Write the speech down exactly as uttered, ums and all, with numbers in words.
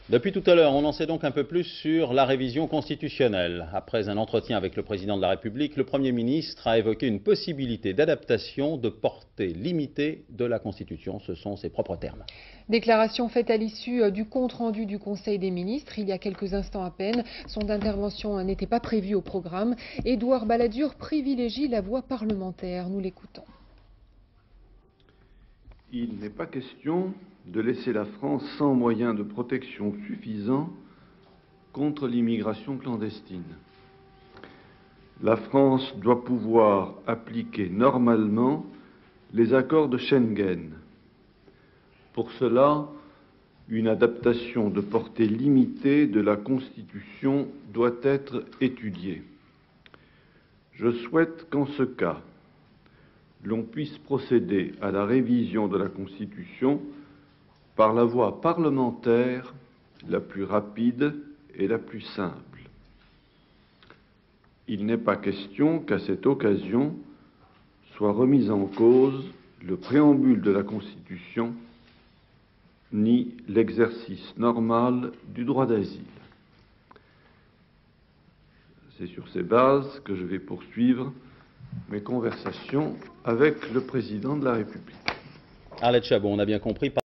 Depuis tout à l'heure, on en sait donc un peu plus sur la révision constitutionnelle. Après un entretien avec le président de la République, le Premier ministre a évoqué une possibilité d'adaptation de portée limitée de la Constitution. Ce sont ses propres termes. Déclaration faite à l'issue du compte-rendu du Conseil des ministres, il y a quelques instants à peine. Son intervention n'était pas prévue au programme. Édouard Balladur privilégie la voie parlementaire. Nous l'écoutons. Il n'est pas question de laisser la France sans moyens de protection suffisants contre l'immigration clandestine. La France doit pouvoir appliquer normalement les accords de Schengen. Pour cela, une adaptation de portée limitée de la Constitution doit être étudiée. Je souhaite qu'en ce cas, l'on puisse procéder à la révision de la Constitution par la voie parlementaire la plus rapide et la plus simple. Il n'est pas question qu'à cette occasion soit remis en cause le préambule de la Constitution ni l'exercice normal du droit d'asile. C'est sur ces bases que je vais poursuivre mes conversations avec le président de la République. Arlette Chabot, on a bien compris.